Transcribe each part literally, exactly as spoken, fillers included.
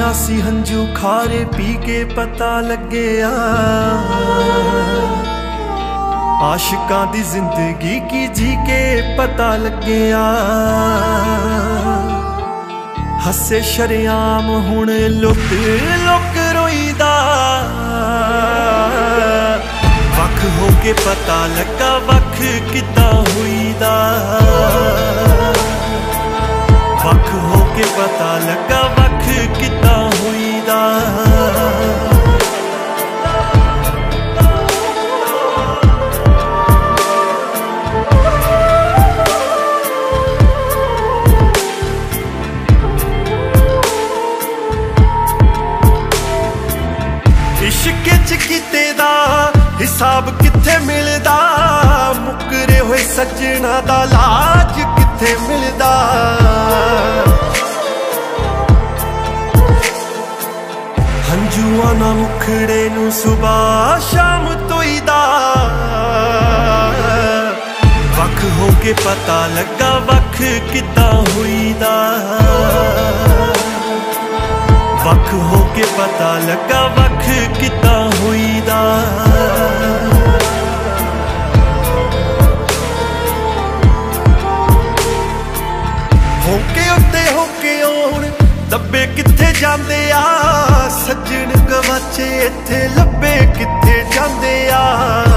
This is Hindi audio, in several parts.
रोया सी हंजू खारे पी के पता लगे आशिकां दी जिंदगी की जी के पता लगे हसे शरेआम हुण लुट लुक रोईदा वख हो के पता लगा वख किदा होईदा वख हो के पता लगा वख किदा होईदा इश्क च कीते दा हिसाब किथे मिलदा मुकरे होए सजना दा लाज किथे मिलदा हंजुआ ना मुखड़े नू सुबह शाम तोईदा वख हो के पता लगा वख किदा होईदा वख हो के पता लगा वख किदा होईदा होके उत्ते होके आउण दब्बे किथे जांदे आ सज्जन गवाचे इत्थे लब्बे किथे जांदे आ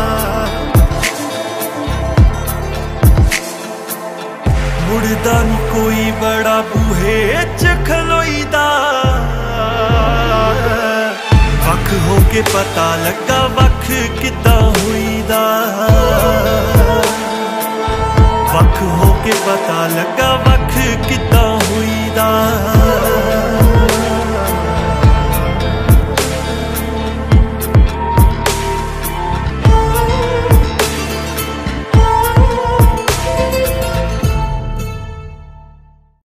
मुड़दा नी कोई बड़ा बूहे च खलोईदा वख हो के पता लगा वख किदा होईदा वख हो के पता लगा वख किदा